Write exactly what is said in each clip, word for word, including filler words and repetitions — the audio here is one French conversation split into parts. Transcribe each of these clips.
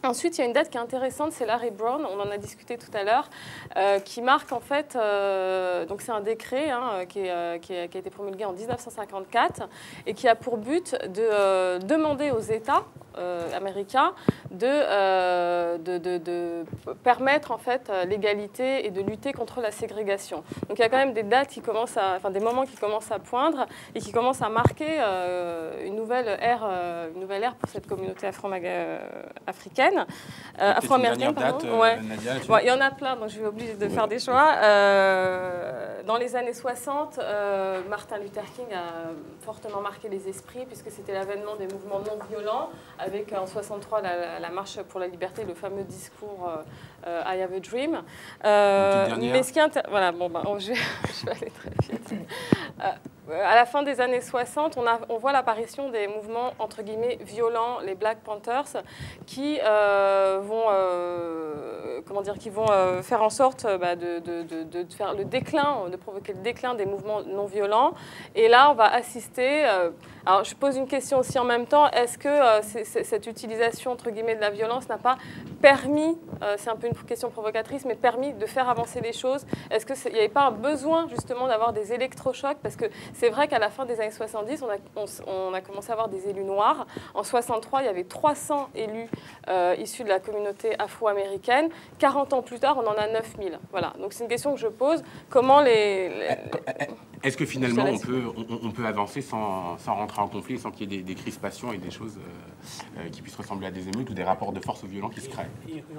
Ensuite, il y a une date qui est intéressante, c'est Larry Brown, on en a discuté tout à l'heure, euh, qui marque en fait, euh, donc c'est un décret hein, qui, est, euh, qui, est, qui a été promulgué en mille neuf cent cinquante-quatre et qui a pour but de euh, demander aux États euh, américains de, euh, de, de, de permettre en fait l'égalité et de lutter contre la ségrégation. Donc il y a quand même des dates qui commencent à, enfin des moments qui commencent à poindre et qui commencent à marquer euh, une nouvelle ère, euh, une nouvelle ère pour cette communauté afro-africaine. Euh, afro-américaine, pardon. Date, euh, ouais. Nadia, Bon, il y en a plein, donc je vais obligée de faire des choix. Euh, dans les années soixante, euh, Martin Luther King a fortement marqué les esprits puisque c'était l'avènement des mouvements non violents, avec en soixante-trois la, la marche pour la liberté, le fameux discours euh, I have a dream. Euh, mais ce qui est inter... voilà, bon, ben, je, vais, je vais aller très vite. Euh, à la fin des années soixante, on, a, on voit l'apparition des mouvements entre guillemets violents, les Black Panthers, qui euh, vont, euh, comment dire, qui vont euh, faire en sorte bah, de, de, de, de faire le déclin, de provoquer le déclin des mouvements non violents. Et là, on va assister. Euh, alors, je pose une question aussi en même temps. Est-ce que euh, c'est, c'est, cette utilisation entre guillemets de la violence n'a pas permis, euh, c'est un peu une question provocatrice, mais permis de faire avancer les choses? Est-ce qu'il n'y avait pas un besoin justement d'avoir des électrochocs? Parce que c'est vrai qu'à la fin des années soixante-dix, on a, on, on a commencé à avoir des élus noirs. En soixante-trois, il y avait trois cents élus euh, issus de la communauté afro-américaine. quarante ans plus tard, on en a neuf mille. Voilà. Donc c'est une question que je pose. Comment les... les... Est-ce que finalement on peut, on, on peut avancer sans, sans rentrer en conflit, sans qu'il y ait des, des crispations et des choses euh, euh, qui puissent ressembler à des émeutes ou des rapports de force violents qui se créent?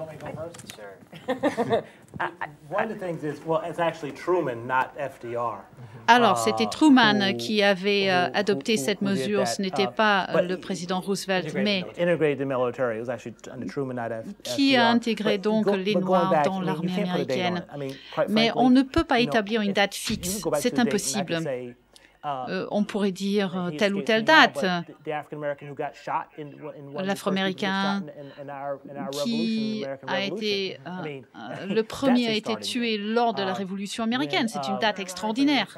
Alors, c'était Truman qui avait euh, adopté cette mesure, ce n'était pas euh, le président Roosevelt, mais qui a intégré donc les Noirs dans l'armée américaine. Mais on ne peut pas établir une date fixe, c'est impossible. Euh, on pourrait dire telle ou telle date. L'Afro-Américain qui a été euh, euh, le premier a été tué lors de la Révolution américaine. C'est une date extraordinaire.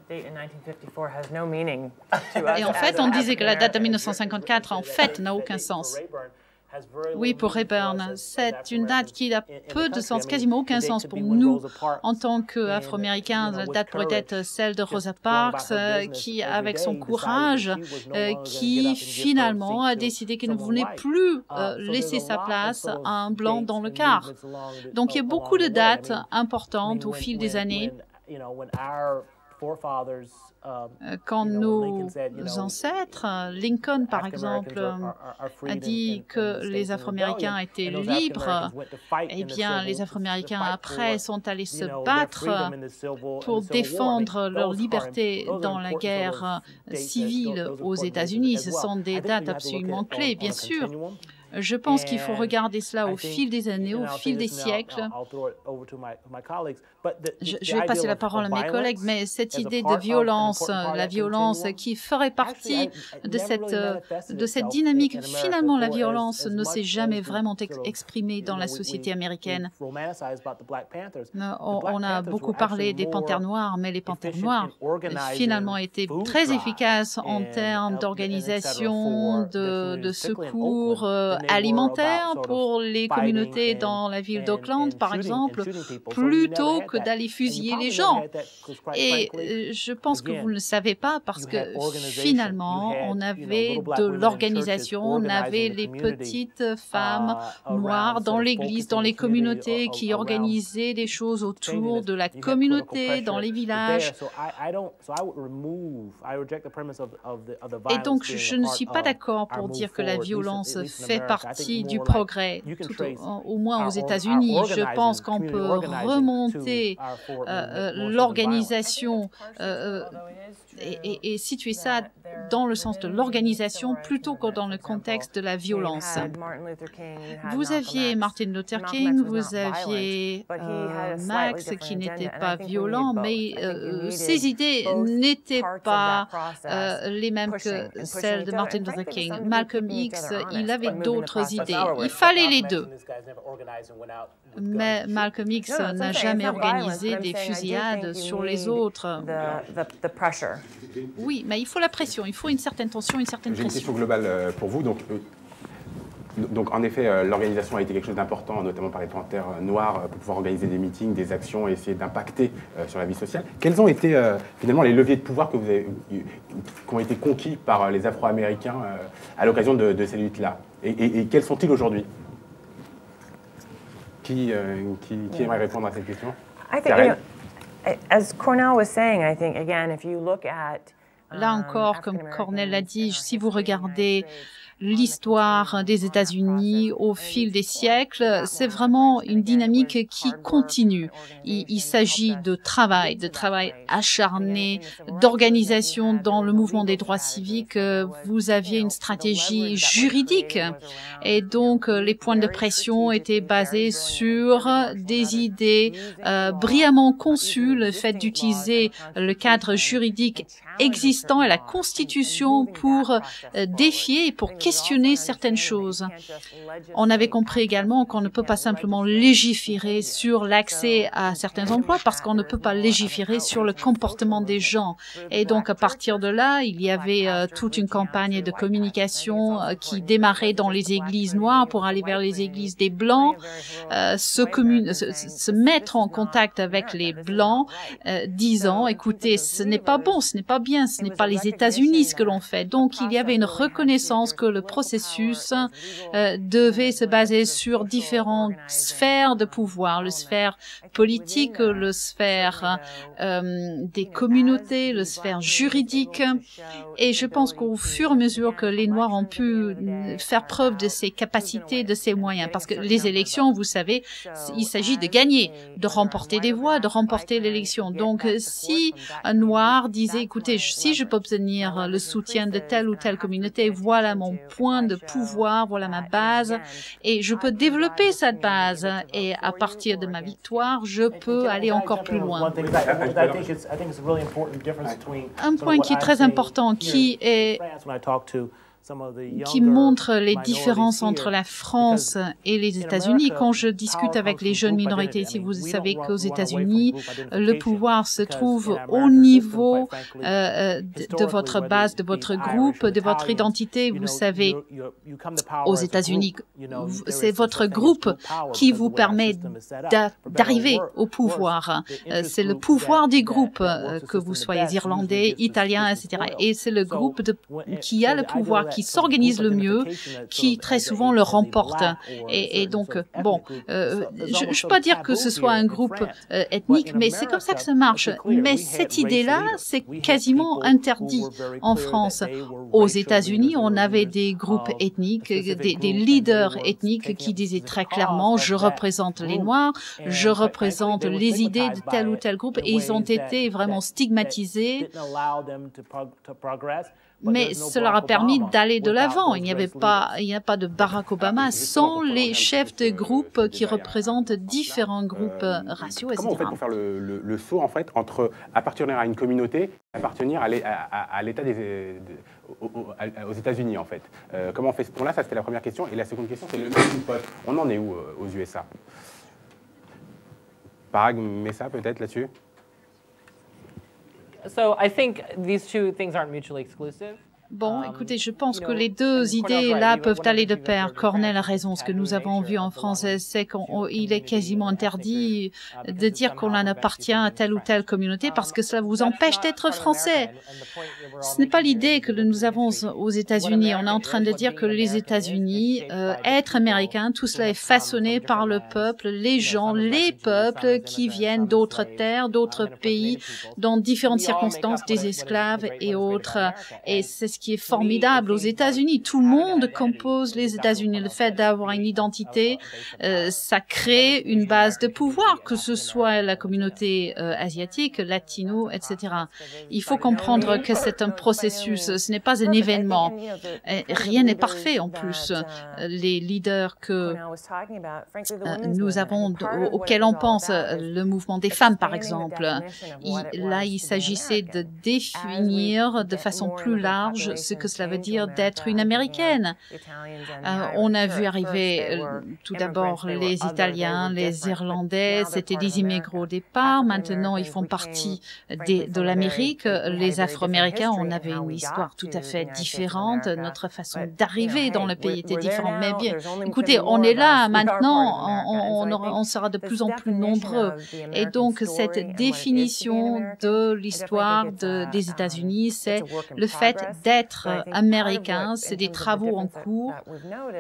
Et en fait, on disait que la date de mille neuf cent cinquante-quatre, en fait, n'a aucun sens. Oui, pour Rayburn, c'est une date qui a peu de sens, quasiment aucun sens pour nous en tant qu'Afro-Américains. La date pourrait être celle de Rosa Parks, qui, avec son courage, euh, qui finalement a décidé qu'elle ne voulait plus euh, laisser sa place à un blanc dans le car. Donc il y a beaucoup de dates importantes au fil des années. Quand nos ancêtres, Lincoln par exemple, a dit que les Afro-Américains étaient libres, eh bien les Afro-Américains après sont allés se battre pour défendre leur liberté dans la guerre civile aux États-Unis. Ce sont des dates absolument clés, bien sûr. Je pense qu'il faut regarder cela au fil des années, au fil des siècles. Je, je vais passer la parole à mes collègues, mais cette idée de violence, la violence qui ferait partie de cette, de cette dynamique, finalement la violence ne s'est jamais vraiment ex exprimée dans la société américaine. On, on a beaucoup parlé des panthères noires, mais les panthères noires finalement étaient très efficaces en termes d'organisation, de, de secours euh, alimentaires pour les communautés dans la ville d'Oakland, par exemple, plutôt que d'aller fusiller les gens. Et euh, je pense que vous ne le savez pas parce que finalement, on avait de l'organisation, on avait les petites femmes noires dans l'église, dans les communautés qui organisaient des choses autour de la communauté, dans les villages. Et donc, je ne suis pas d'accord pour dire que la violence fait partie du progrès, tout au, au moins aux États-Unis. Je pense qu'on peut remonter euh, euh, l'organisation euh, et, et, et situer ça dans le sens de l'organisation plutôt que dans le contexte de la violence. Vous aviez Martin Luther King, vous aviez euh, Max qui n'était pas violent, mais euh, ses idées n'étaient pas euh, les mêmes que celles de Martin Luther King. Malcolm X, il avait d'autres idées. Il fallait les deux. Mais Malcolm X n'a jamais organisé des fusillades sur les autres. Oui, mais il faut la pression, il faut une certaine tension, une certaine pression. J'ai une question globale pour vous. Donc, euh, Donc en effet, euh, l'organisation a été quelque chose d'important, notamment par les Panthères Noires, pour pouvoir organiser des meetings, des actions et essayer d'impacter euh, sur la vie sociale. Quels ont été euh, finalement les leviers de pouvoir que vous avez, qui ont été conquis par les Afro-Américains euh, à l'occasion de, de ces luttes-là, et, et, et quels sont-ils aujourd'hui? Qui, euh, qui, qui aimerait répondre à cette question? I think, you know, as Cornell was saying, I think again, if you look at Là encore, comme Cornell l'a dit, si vous regardez l'histoire des États-Unis au fil des siècles, c'est vraiment une dynamique qui continue. Il, il s'agit de travail, de travail acharné, d'organisation dans le mouvement des droits civiques. Vous aviez une stratégie juridique et donc les points de pression étaient basés sur des idées euh, brillamment conçues, le fait d'utiliser le cadre juridique existant et la Constitution pour euh, défier et pour questionner certaines choses. On avait compris également qu'on ne peut pas simplement légiférer sur l'accès à certains emplois parce qu'on ne peut pas légiférer sur le comportement des gens. Et donc, à partir de là, il y avait euh, toute une campagne de communication euh, qui démarrait dans les églises noires pour aller vers les églises des Blancs, euh, se, se, se mettre en contact avec les Blancs, euh, disant, écoutez, ce n'est pas bon, ce n'est pas bien, ce n'est pas les États-Unis ce que l'on fait. Donc, il y avait une reconnaissance que le processus euh, devait se baser sur différentes sphères de pouvoir, le sphère politique, le sphère euh, des communautés, le sphère juridique. Et je pense qu'au fur et à mesure que les Noirs ont pu faire preuve de ces capacités, de ces moyens, parce que les élections, vous savez, il s'agit de gagner, de remporter des voix, de remporter l'élection. Donc, si un Noir disait, écoutez, si je peux obtenir le soutien de telle ou telle communauté, voilà mon point de pouvoir, voilà ma base, et je peux développer cette base, et à partir de ma victoire, je peux aller encore plus loin. Un point qui est très important, qui est qui montre les différences entre la France et les États-Unis. Quand je discute avec les jeunes minorités ici, vous savez qu'aux États-Unis, le pouvoir se trouve au niveau euh, de, de votre base, de votre groupe, de votre identité. Vous savez, aux États-Unis, c'est votre groupe qui vous permet d'arriver au pouvoir. C'est le pouvoir du groupe, que vous soyez irlandais, italien, et cetera. Et c'est le groupe de, qui a le pouvoir, qui s'organise le mieux, qui très souvent le remporte. Et, et donc, bon, euh, je ne veux pas dire que ce soit un groupe euh, ethnique, mais c'est comme ça que ça marche. Mais cette idée-là, c'est quasiment interdit en France. Aux États-Unis, on avait des groupes ethniques, des, des leaders ethniques qui disaient très clairement, je représente les Noirs, je représente les idées de tel ou tel groupe, et ils ont été vraiment stigmatisés. Mais cela a permis d'aller de l'avant. Il n'y avait pas, il n'y a pas de Barack Obama sans les chefs de groupe qui représentent différents groupes euh, raciaux, et cetera. Comment on fait pour faire le, le, le saut en fait entre appartenir à une communauté et appartenir à l'État des aux, aux États-Unis en fait. Euh, comment on fait ce point-là? Ça c'était la première question. Et la seconde question c'est le melting pot. On en est où euh, aux U S A? Parag Mesa peut-être là-dessus? So I think these two things aren't mutually exclusive. Bon, écoutez, je pense que les deux idées-là peuvent aller de pair. Cornell a raison. Ce que nous avons vu en France, c'est qu'il est quasiment interdit de dire qu'on en appartient à telle ou telle communauté parce que cela vous empêche d'être français. Ce n'est pas l'idée que nous avons aux États-Unis. On est en train de dire que les États-Unis, euh, être américain, tout cela est façonné par le peuple, les gens, les peuples qui viennent d'autres terres, d'autres pays, dans différentes circonstances, des esclaves et autres. Et c'est ce qui est formidable aux États-Unis. Tout le monde compose les États-Unis. Le fait d'avoir une identité, euh, ça crée une base de pouvoir, que ce soit la communauté euh, asiatique, latino, et cetera. Il faut comprendre que c'est un processus, ce n'est pas un événement. Et rien n'est parfait en plus. Les leaders que euh, nous avons, auxquels on pense, le mouvement des femmes par exemple, il, là il s'agissait de définir de façon plus large change ce que cela veut dire d'être une Américaine. Euh, on a vu arriver euh, tout d'abord les Italiens, les Irlandais, c'était des immigrants au départ. Maintenant, ils font partie des, de l'Amérique. Les Afro-Américains, on avait une histoire tout à fait différente. Notre façon d'arriver dans le pays était différente. Mais bien, écoutez, on est là maintenant, on, on, aura, on sera de plus en plus nombreux. Et donc, cette définition de l'histoire de, des États-Unis, c'est le fait d'être américain. C'est des travaux en cours.